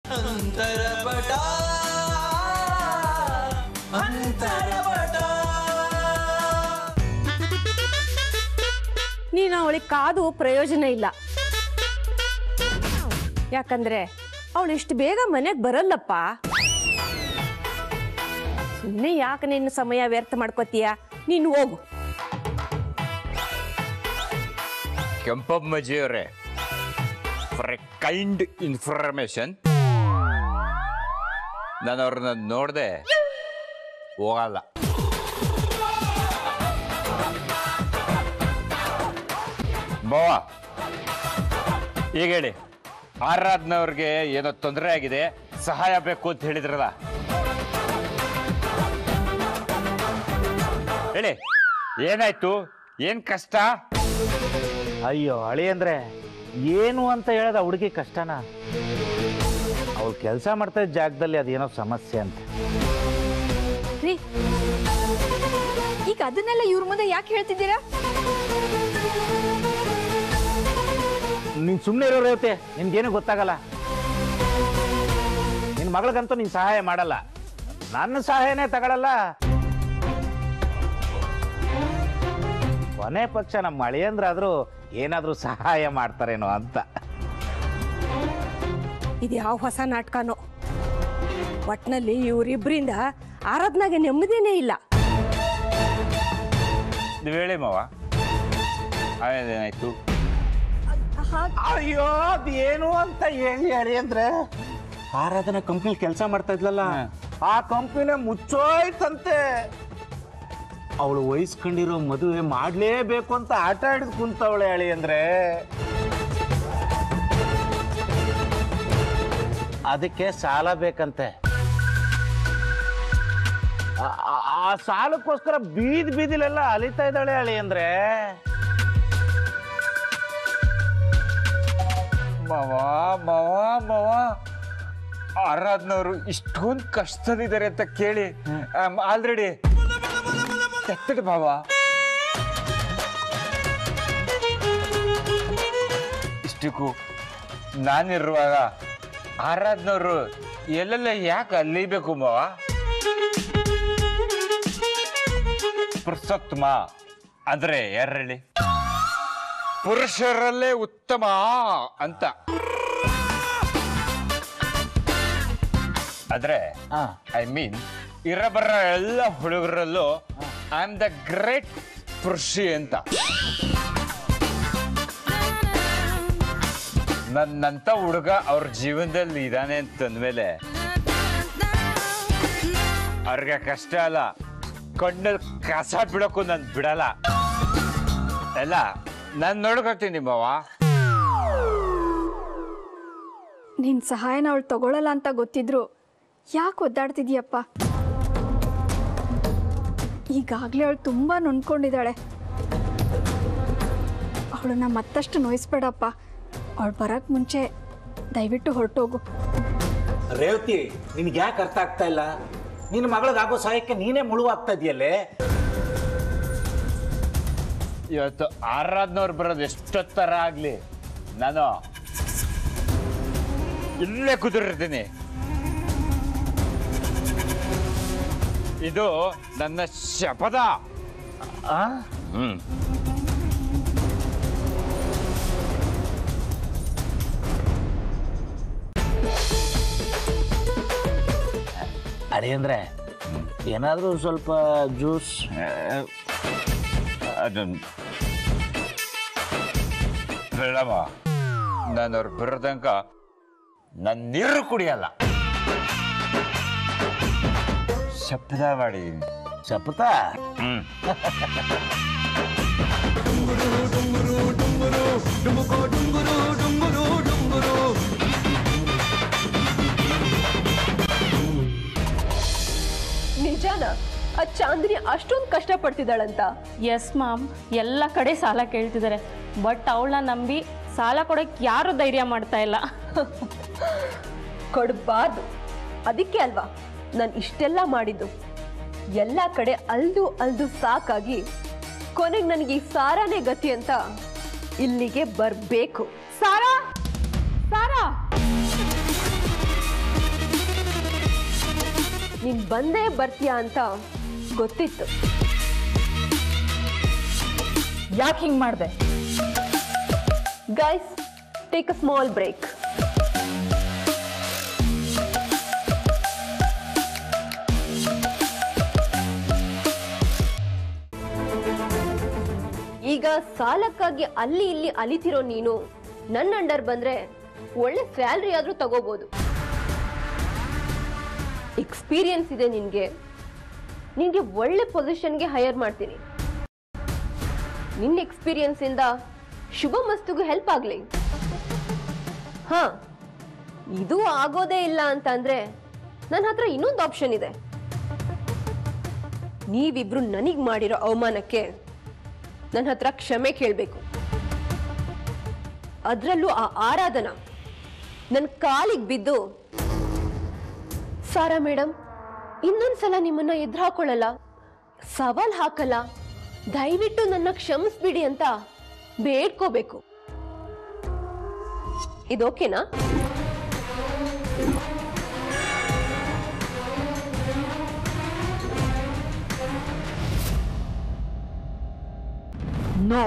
ಅಂತರಪಟ ಅಂತರಪಟ. ನೀನು ಅವಳಿಗೆ ಕಾದು ಪ್ರಯೋಜನ ಇಲ್ಲ. ಯಾಕಂದ್ರೆ ಅವಳು ಇಷ್ಟು ಬೇಗ ಮನೆಗೆ ಬರಲ್ಲಪ್ಪ. ಸುಮ್ಮನೆ ಯಾಕೆ ನಿನ್ನ ಸಮಯ ವ್ಯರ್ಥ ಮಾಡ್ಕೋತೀಯ? ನೀನು ಹೋಗು. ಕೆಂಪಮ್ಮಜಿಯವರೇ, ಫಾರ್ ಎ ಕೈಂಡ್ ಇನ್ಫಾರ್ಮೇಶನ್, ನಾನು ಅವ್ರನ್ನ ನೋಡದೆ ಹೋಗಲ್ಲ. ಬಾವ, ಈಗ ಹೇಳಿ, ಆರಾಧನವ್ರಿಗೆ ಏನೋ ತೊಂದರೆ ಆಗಿದೆ, ಸಹಾಯ ಬೇಕು ಅಂತ ಹೇಳಿದ್ರಲ್ಲ, ಹೇಳಿ ಏನಾಯ್ತು? ಏನ್ ಕಷ್ಟ? ಅಯ್ಯೋ ಅಳಿ ಅಂದ್ರೆ ಏನು ಅಂತ ಹೇಳದ ಹುಡುಗಿ ಕಷ್ಟನಾ? ಅವಳು ಕೆಲಸ ಮಾಡ್ತಾ ಇದ್ದ ಜಾಗದಲ್ಲಿ ಅದೇನೋ ಸಮಸ್ಯೆ ಅಂತ. ರೀ, ಈಗ ಅದನ್ನೆಲ್ಲ ಇವ್ರ ಮುಂದೆ ಯಾಕೆ ಹೇಳ್ತಿದ್ದೀರಾ? ನೀನ್ ಸುಮ್ಮನೆ ಇರೋ ರೇವತೆ, ನಿನ್ಗೇನು ಗೊತ್ತಾಗಲ್ಲ. ನಿನ್ ಮಗಳಿಗಂತೂ ನೀನ್ ಸಹಾಯ ಮಾಡಲ್ಲ, ನನ್ನ ಸಹಾಯನೇ ತಗೊಳಲ್ಲ. ಕೊನೆ ಪಕ್ಷ ನಮ್ಮ ಅಳಿಯಂದ್ರಾದ್ರೂ ಏನಾದ್ರೂ ಸಹಾಯ ಮಾಡ್ತಾರೇನೋ ಅಂತ. ಇದು ಯಾವ ಹೊಸ ನಾಟಕನೋ. ಒಟ್ನಲ್ಲಿ ಇವರಿಬ್ಬರಿಂದ ಆರಾಧನಾಗೆ ನೆಮ್ಮದಿನೇ ಇಲ್ಲ. ನೀವು ಹೇಳಿ ಮಾವ, ಏನಾಯ್ತು? ಅಯ್ಯೋ ಅದೇನು ಅಂತ ಹೇಳಿ ಅಳಿ ಅಂದ್ರೆ, ಆರಾಧನಾ ಕಂಪ್ನಿ ಕೆಲಸ ಮಾಡ್ತಾ ಇದ್ಲಲ್ಲ, ಆ ಕಂಪ್ನಿನೇ ಮುಚ್ಚೋಯ್ತಂತೆ. ಅವಳು ವಹಿಸ್ಕೊಂಡಿರೋ ಮದುವೆ ಮಾಡ್ಲೇಬೇಕು ಅಂತ ಆಟ ಹಿಡಿದು ಕುಂತವಳೆ ಅಳಿ ಅಂದ್ರೆ. ಅದಕ್ಕೆ ಸಾಲ ಬೇಕಂತೆ. ಆ ಸಾಲಕ್ಕೋಸ್ಕರ ಬೀದಿಲೆಲ್ಲ ಅಲಿತಾ ಇದ್ದಾಳೆ ಅಳಿ ಅಂದ್ರೆ. ಮಾವ ಮಾವ ಮಾವ, ಆರಾಧನವರು ಇಷ್ಟೊಂದು ಕಷ್ಟದಲ್ಲಿದ್ದಾರೆ ಅಂತ ಕೇಳಿ ಆಲ್ರೆಡಿ ಕೆತ್ತಡ ಭಾವ. ಇಷ್ಟಕ್ಕೂ ನಾನಿರುವಾಗ ಆರಾಧನವರು ಎಲ್ಲೆಲ್ಲ ಯಾಕೆ ಅಲ್ಲಿಬೇಕು ಮಾವ? ಪುರುಷೋತ್ತಮ ಅಂದ್ರೆ ಯಾರೇಳಿ? ಪುರುಷರಲ್ಲೇ ಉತ್ತಮ ಅಂತ. ಆದ್ರೆ ಐ ಮೀನ್ ಇರಬರ ಎಲ್ಲ ಹುಡುಗರಲ್ಲೂ ಐ ಆಮ್ ದ ಗ್ರೇಟ್ ಪುರುಷಿ ಅಂತ. ನನ್ನಂತ ಹುಡುಗ ಅವ್ರ ಜೀವನದಲ್ಲಿ ಇದಾನೆ ಅಂತಂದ್ಮೇಲೆ ಅವ್ರಿಗೆ ಕಷ್ಟ ಅಲ್ಲ, ಕಣ್ಣಲ್ಲಿ ಕಸ ಬಿಡೋಕ್ಕೂ ನಾನು ಬಿಡಲ್ಲ. ಎಲ್ಲ ನಾನು ನೋಡ್ಕೊತೀನಿ ಮಾವ. ನಿನ್ ಸಹಾಯನ ಅವಳು ತಗೊಳ್ಳಲ್ಲ ಅಂತ ಗೊತ್ತಿದ್ರು ಯಾಕೆ ಒದ್ದಾಡ್ತಿದ್ಯಪ್ಪ? ಈಗಾಗಲೇ ಅವಳು ತುಂಬಾ ನೊಂದ್ಕೊಂಡಿದ್ದಾಳೆ. ಅವಳನ್ನ ಮತ್ತಷ್ಟು ನೋಯಿಸ್ಬೇಡಪ್ಪ. ಅವಳು ಬರಕ್ ಮುಂಚೆ ದಯವಿಟ್ಟು ಹೊರಟೋಗು. ರೇವತಿ, ನಿನ್ಗೆ ಯಾಕೆ ಅರ್ಥ ಆಗ್ತಾ ಇಲ್ಲ? ನಿನ್ನ ಮಗಳಿಗಾಗೋ ಸಹಾಯಕ್ಕೆ ನೀನೇ ಮುಳುವಾಗ್ತಾ ಇದೆಯಲ್ಲೇ. ಇವತ್ತು ಆರಾಧನವ್ರು ಬರೋದು ಎಷ್ಟೊತ್ತರ ಆಗ್ಲಿ, ನಾನು ಇಲ್ಲೇ ಕುದುರಿರ್ತೀನಿ. ಇದು ನನ್ನ ಶಪಥ. ಅಡಿ ಅಂದ್ರೆ ಏನಾದ್ರೂ ಸ್ವಲ್ಪ ಜ್ಯೂಸ್ ಬೇಡಮ್ಮ, ನಾನು ಅವ್ರು ಬರೋದಂಕ ನಾನು ನೀರು ಕುಡಿಯಲ್ಲ. ಶಪಥ ಮಾಡಿದ್ದೀನಿ. ಶಪಥ? ನಿಜಾನ ಆ ಚಾಂದಿನಿ ಅಷ್ಟೊಂದು ಕಷ್ಟ ಪಡ್ತಿದ್ದಾಳಂತ? ಎಸ್ ಮಾಮ್, ಎಲ್ಲ ಕಡೆ ಸಾಲ ಕೇಳ್ತಿದ್ದಾರೆ. ಬಟ್ ಅವಳನ್ನ ನಂಬಿ ಸಾಲ ಕೊಡಕ್ಕೆ ಯಾರು ಧೈರ್ಯ ಮಾಡ್ತಾ ಇಲ್ಲ. ಕೊಡಬಾರ್ದು, ಅದಕ್ಕೆ ಅಲ್ವಾ ನಾನು ಇಷ್ಟೆಲ್ಲ ಮಾಡಿದ್ದು. ಎಲ್ಲ ಕಡೆ ಅಲ್ದು ಸಾಕಾಗಿ ಕೊನೆಗೆ ನನಗೆ ಈ ಸಾರಾನೇ ಗತಿ ಅಂತ ಇಲ್ಲಿಗೆ ಬರಬೇಕು. ಸಾರಾ ಸಾರಾ ನೀನ್ ಬಂದೇ ಬರ್ತೀಯಾ ಅಂತ ಗೊತ್ತಿತ್ತು. ಯಾಕೆ ಹಿಂಗ್ ಮಾಡ್ದೆ? Guys, take a small break. ಈಗ ಸಾಲಕ್ಕಾಗಿ ಅಲ್ಲಿ ಇಲ್ಲಿ ಅಲಿತಿರೋ ನೀನು ನನ್ನ ಅಂಡರ್ ಬಂದ್ರೆ ಒಳ್ಳೆ ಸ್ಯಾಲ್ರಿ ಆದ್ರೂ ತಗೋಬಹುದು. ಎಕ್ಸ್ಪೀರಿಯನ್ಸ್ ಇದೆ ನಿನ್ಗೆ ಒಳ್ಳೆ ಪೊಸಿಷನ್ಗೆ ಹೈಯರ್ ಮಾಡ್ತೀನಿ. ನಿನ್ನ ಎಕ್ಸ್ಪೀರಿಯನ್ಸ್ ಇಂದ ಶುಭ ಮಸ್ತುಗೂ ಹೆಲ್ಪ್ ಆಗ್ಲಿ. ಹಾ, ಇದು ಆಗೋದೇ ಇಲ್ಲ ಅಂತಂದ್ರೆ ನನ್ನ ಹತ್ರ ಇನ್ನೊಂದು ಆಪ್ಷನ್ ಇದೆ. ನೀವಿಬ್ರು ನನಗ್ ಮಾಡಿರೋ ಅವಮಾನಕ್ಕೆ ನನ್ನ ಹತ್ರ ಕ್ಷಮೆ ಕೇಳಬೇಕು. ಅದ್ರಲ್ಲೂ ಆ ಆರಾಧನಾ ನನ್ನ ಕಾಲಿಗೆ ಬಿದ್ದು, ಸಾರಾ ಮೇಡಮ್ ಇನ್ನೊಂದ್ಸಲ ನಿಮ್ಮನ್ನ ಎದುರು ಹಾಕೊಳ್ಳಲ್ಲ, ಸವಾಲ್ ಹಾಕಲ್ಲ, ದಯವಿಟ್ಟು ನನ್ನ ಕ್ಷಮಿಸ್ಬಿಡಿ ಅಂತ ಬೇಡ್ಕೋಬೇಕು. ಇದು ಓಕೆನಾ? ನೋ,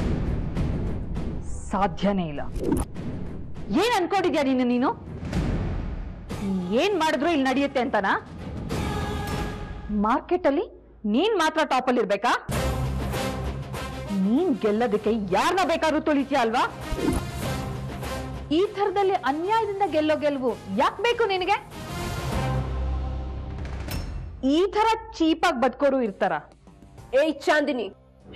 ಸಾಧ್ಯನೇ ಇಲ್ಲ. ಏನ್ ಅನ್ಕೊಂಡಿದ್ಯಾ ನೀನು? ಏನ್ ಮಾಡಿದ್ರು ಇಲ್ಲಿ ನಡೆಯುತ್ತೆ ಅಂತನಾ? ಮಾರ್ಕೆಟ್ ಅಲ್ಲಿ ನೀನ್ ಮಾತ್ರ ಟಾಪ್ ಅಲ್ಲಿ ಇರ್ಬೇಕಾ? ನೀನ್ ಗೆಲ್ಲೋದಕ್ಕೆ ಯಾರನ್ನ ಬೇಕಾದ್ರೂ ತುಳಿತೀಯ ಅಲ್ವಾ? ಈ ಥರದಲ್ಲಿ ಅನ್ಯಾಯದಿಂದ ಗೆಲ್ಲೋ ಗೆಲುವು ಯಾಕೆ ಬೇಕು ನಿನಗೆ? ಈ ತರ ಚೀಪಾಗಿ ಬದುಕೋರು ಇರ್ತಾರ? ಏಯ್ ಚಾಂದಿನಿ,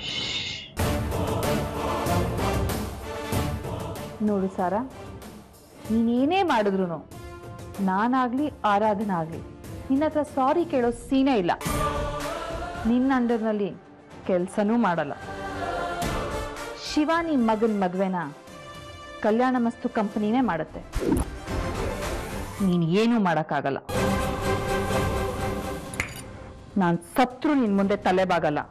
ನೋಡು ಸಾರಾ, ನೀನೇನೇ ಮಾಡಿದ್ರು ನಾನಾಗ್ಲಿ ಆರಾಧನಾ ಆಗ್ಲಿ ನಿನ್ನ ಹತ್ರ ಸಾರಿ ಕೇಳೋ ಸೀನೇ ಇಲ್ಲ. ನಿನ್ನ ಅಂಡರ್ನಲ್ಲಿ ಕೆಲಸನೂ ಮಾಡಲ್ಲ. ಶಿವಾನಿ ಮಗನ ಮದುವೆನ ಕಲ್ಯಾಣ ಮಸ್ತು ಕಂಪನಿನೇ ಮಾಡುತ್ತೆ. ನೀನು ಏನೂ ಮಾಡೋಕ್ಕಾಗಲ್ಲ. ನಾನು ಸತ್ರು ನಿನ್ ಮುಂದೆ ತಲೆಬಾಗಲ್ಲ.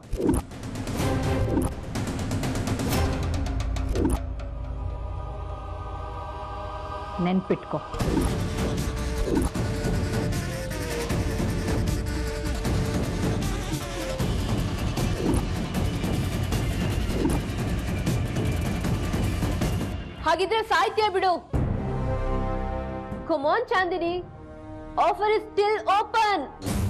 ನೆನ್ಪಿಟ್ಕೋ. ಹಾಗಿದ್ರೆ ಸಾಹಿತ್ಯ ಬಿಡು. Come on Chandini, offer is still open.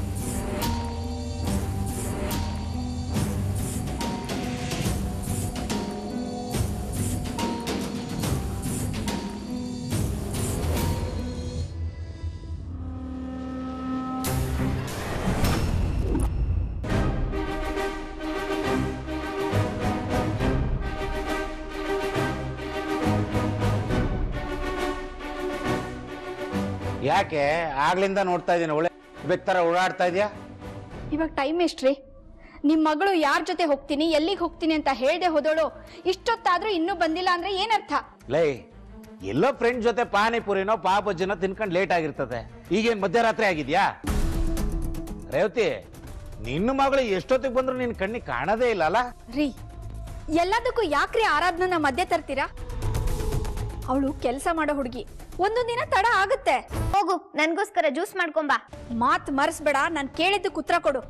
ಯಾಕೆ ಆಗ್ಲಿಂದ ನೋಡ್ತಾ ಇದ್ದೀನಿ, ಒಳ್ಳೆ ಬೆಕ್ತರ ಓಡಾಡ್ತಾ ಇದೆಯಾ? ಇವಾಗ ಟೈಮ್ ಎಷ್ಟ್ರಿ? ನಿಮ್ಮ ಮಗಳು ಯಾರ ಜೊತೆ ಹೋಗ್ತೀನಿ, ಎಲ್ಲಿಗೆ ಹೋಗ್ತೀನಿ ಅಂತ ಹೇಳ್ದೆ ಹೋದೋಳು ಇಷ್ಟೊತ್ತಾದ್ರೂ ಇನ್ನೂ ಬಂದಿಲ್ಲ ಅಂದ್ರೆ ಏನರ್ಥ? ಲೈ, ಎಲ್ಲೋ ಫ್ರೆಂಡ್ ಜೊತೆ ಪಾನಿಪುರಿನೋ ಪಾಪಜ್ಜಿನೋ ತಿನ್ಕೊಂಡು ಲೇಟ್ ಆಗಿರ್ತದೆ. ಈಗೇನ್ ಮಧ್ಯರಾತ್ರಿ ಆಗಿದ್ಯಾ? ರೇವತಿ, ನಿನ್ನ ಮಗಳು ಎಷ್ಟೊತ್ತಿಗೆ ಬಂದ್ರು ನಿನ್ ಕಣ್ಣಿಗೆ ಕಾಣದೇ ಇಲ್ಲ ಅಲ್ಲ? ರೀ, ಎಲ್ಲದಕ್ಕೂ ಯಾಕ್ರಿ ಆರಾಧನ ಮಧ್ಯೆ ತರ್ತೀರಾ? ಅವಳು ಕೆಲಸ ಮಾಡೋ ಹುಡುಗಿ, ಒಂದೊಂದ್ ದಿನ ತಡ ಆಗುತ್ತೆ. ಹೋಗು, ನನ್ಗೋಸ್ಕರ ಜ್ಯೂಸ್ ಮಾಡ್ಕೊಂಬಾ. ಮಾತ್ ಮರ್ಸ್ಬೇಡ, ನಾನ್ ಕೇಳಿದ್ದಕ್ಕೆ ಉತ್ತರ ಕೊಡು.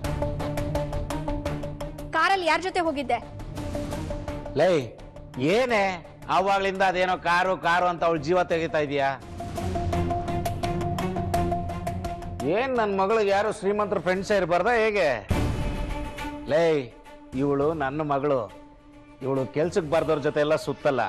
ಕಾರಲ್ಲಿ ಯಾರ ಜೊತೆ ಹೋಗಿದ್ದೆ? ಲೈ, ಏನೇ ಅವಾಗ್ಲಿಂದ ಅದೇನೋ ಕಾರು ಕಾರು ಅಂತ ಅವಳು ಜೀವ ತೆಗಿತಾ ಇದೀಯಾ? ಏನ್ ನನ್ನ ಮಗಳಿಗೆ ಯಾರು ಶ್ರೀಮಂತರ ಫ್ರೆಂಡ್ಸೇ ಇರಬಾರ್ದ ಹೇಗೆ? ಲೈ, ಇವಳು ನನ್ನ ಮಗಳು. ಇವಳು ಕೆಲ್ಸಕ್ಕೆ ಬರ್ದವ್ರ ಜೊತೆ ಎಲ್ಲ ಸುತ್ತಲ್ಲ.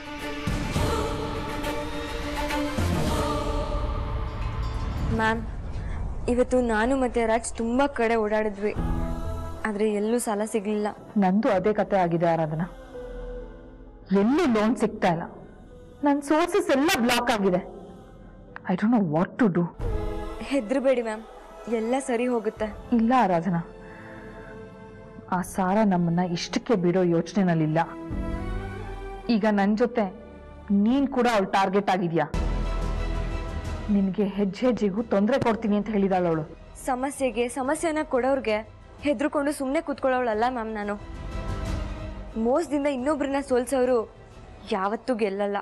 ಮ್ಯಾಮ್, ಇವತ್ತು ನಾನು ಮತ್ತೆ ರಾಜ್ ತುಂಬಾ ಕಡೆ ಓಡಾಡಿದ್ವಿ, ಆದ್ರೆ ಎಲ್ಲೂ ಸಾಲ ಸಿಗ್ಲಿಲ್ಲ. ನಂದು ಅದೇ ಕತೆ ಆಗಿದೆ ಆರಾಧನಾ. ಎಲ್ಲೂ ಲೋನ್ ಸಿಗ್ತಾ ಇಲ್ಲ. ನನ್ನ ಸೋರ್ಸಸ್ ಎಲ್ಲ ಬ್ಲಾಕ್ ಆಗಿದೆ. I don't know what to do. ಹೆದ್ರಬೇಡಿ ಮ್ಯಾಮ್, ಎಲ್ಲ ಸರಿ ಹೋಗುತ್ತೆ. ಇಲ್ಲ ಆರಾಧನಾ, ಆ ಸಾರಾ ನಮ್ಮನ್ನ ಇಷ್ಟಕ್ಕೆ ಬಿಡೋ ಯೋಚನೆನಲ್ಲಿಲ್ಲ. ಈಗ ನನ್ನ ಜೊತೆ ನೀನ್ ಕೂಡ ಅವಳು ಟಾರ್ಗೆಟ್ ಆಗಿದ್ಯಾ. ನಿನ್ಗೆ ಹೆಜ್ಜೆ ಹೆಜ್ಜೆಗೂ ತೊಂದರೆ ಕೊಡ್ತೀನಿ ಅಂತ ಹೇಳಿದಾಳು ಅವಳು. ಸಮಸ್ಯೆನ ಕೊಡೋರ್ಗೆ ಹೆದ್ರುಕೊಂಡು ಸುಮ್ಮನೆ ಕೂತ್ಕೊಳ್ಳೋಳಲ್ಲ ಮ್ಯಾಮ್ ನಾನು. ಮೋಸದಿಂದ ಇನ್ನೊಬ್ರನ್ನ ಸೋಲ್ಸೋರು ಯಾವತ್ತೂ ಗೆಲ್ಲಲ್ಲ.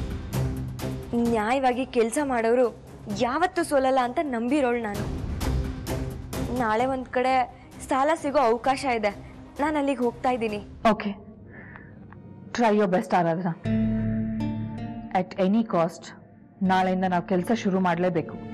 ನ್ಯಾಯವಾಗಿ ಕೆಲಸ ಮಾಡೋರು ಯಾವತ್ತೂ ಸೋಲಲ್ಲ ಅಂತ ನಂಬಿರೋಳು ನಾನು. ನಾಳೆ ಒಂದು ಕಡೆ ಸಾಲ ಸಿಗೋ ಅವಕಾಶ ಇದೆ. ನಾನು ಅಲ್ಲಿಗೆ ಹೋಗ್ತಾ ಇದ್ದೀನಿ. Okay, try your best Aradhana. At any cost ನಾಳೆಯಿಂದ ನಾವು ಕೆಲಸ ಶುರು ಮಾಡಲೇಬೇಕು.